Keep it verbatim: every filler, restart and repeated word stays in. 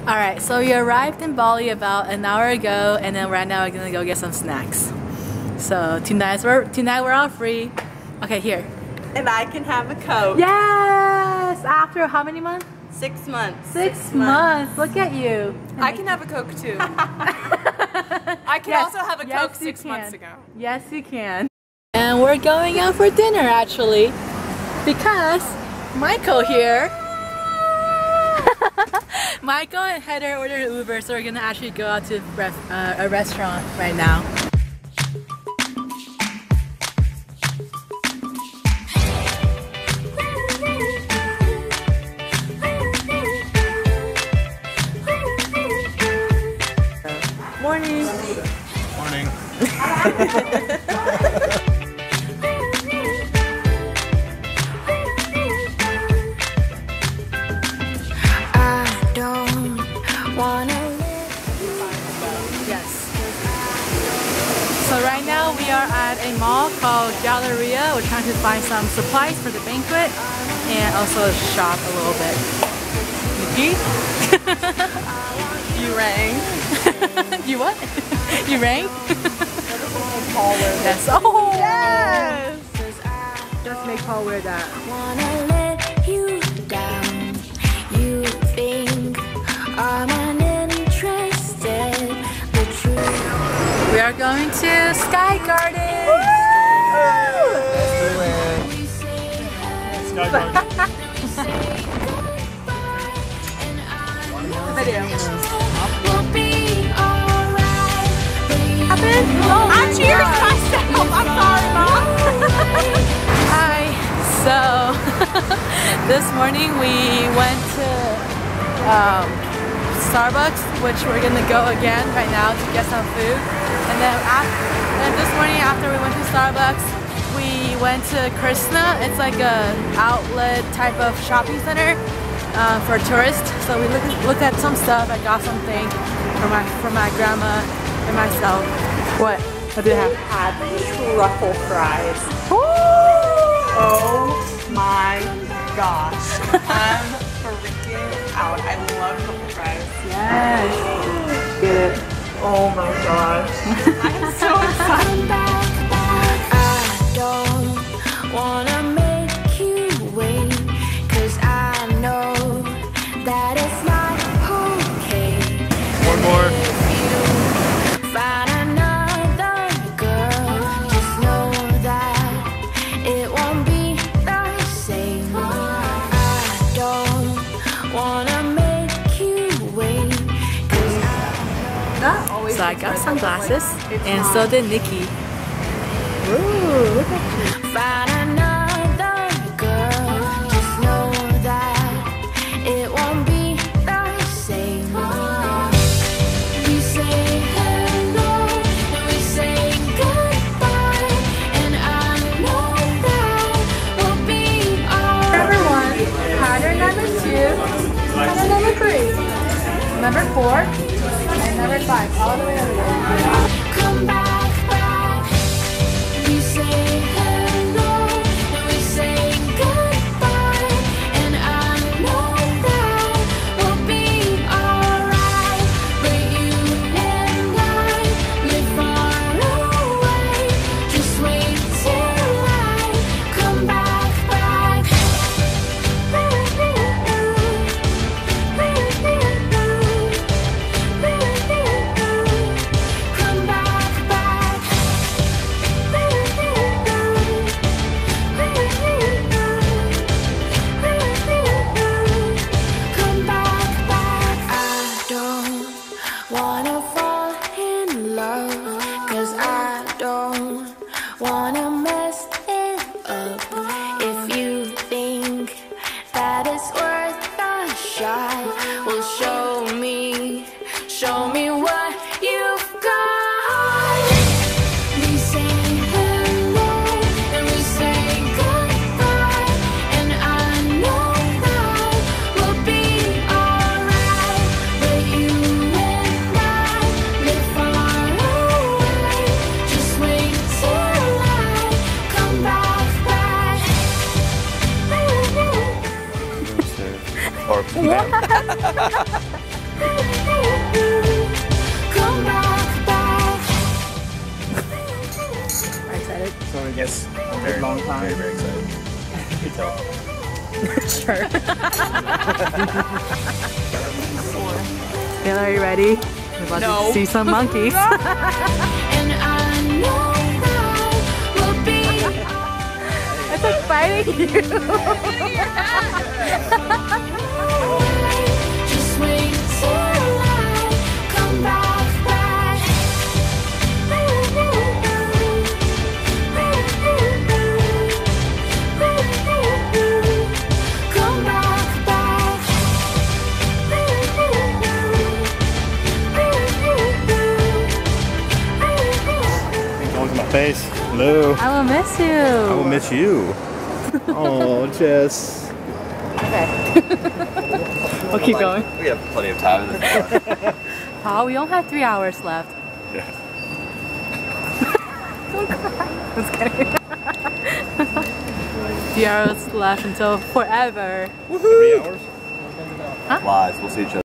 Alright, so we arrived in Bali about an hour ago, and then right now we're gonna go get some snacks. So tonight we're tonight we're all free. Okay, here. And I can have a Coke. Yes! After how many months? Six months. Six, Six months. months. Look at you. I can have a Coke too. I can Yes. also have a Yes, Coke you six can. months ago. Yes, you can. And we're going out for dinner actually, because Michael here. Michael and Heather ordered an Uber, so we're gonna actually go out to ref, uh, a restaurant right now. Morning. Morning. Yes. So right now we are at a mall called Galleria. We're trying to find some supplies for the banquet and also shop a little bit. Nikki? You rang. You what? You rang? Yes. Oh yes! Let's make Paul wear that. Wanna let you down. You think I'm uninterested, but truth. We are going to Sky Garden. Sky Garden. Video. We'll be alright. Happen? Oh, I cheered myself. I'm sorry, Mom. Hi. So this morning we went to um, Starbucks, which we're gonna go again right now to get some food. And then after, and this morning after we went to Starbucks, we went to Krishna. It's like a outlet type of shopping center uh, for tourists. So we looked looked at some stuff. I got something for my for my grandma and myself. What? What did you have? Had truffle fries. Oh my gosh. I'm freaking out. I love truffle fries. Yes. Get it. Oh my gosh. I'm so excited. Back, back. I don't wanna make you wait, 'cause I know that it's not okay. One more. If you find another girl, just know that it won't be the same. I don't wanna make you wait, 'cause I So I got sunglasses, and so did Nikki. Ooh, look at you. find another girl, just know that it won't be the same. We say hello, and we say goodbye, and I know that we'll be alright. Number one, pattern number two, pattern number three, number four, and number five, all the way over there. Come back, back. We say hello, and we say goodbye, and I know that we'll be alright. But you and I live far away. Just wait till I come back, back. Come back, back. Come back, back. I don't wanna fall in love, 'cause I don't wanna mess it up. If you think that it's worth a shot, well, show me, show me what you've got. We say hello, and we say goodbye, and I know that we'll be alright. But you and I live far away. Just wait till I come back, back. Or Come back, back. Are you excited? So I guess a very long time. Very, very excited. You can tell. Sure. Taylor, are you ready? We're about No. to see some monkeys. And I know that we'll be It's like fighting you. just wait till I come back, back. Come back, back. Going to my face. Hello. I will miss you. I will miss you. Oh, Jess. Okay. We'll keep going. We have plenty of time in this. Oh, we only have three hours left. Yeah. Don't cry. Just kidding. Three hours left until forever. Three hours? Lies. We'll see each other.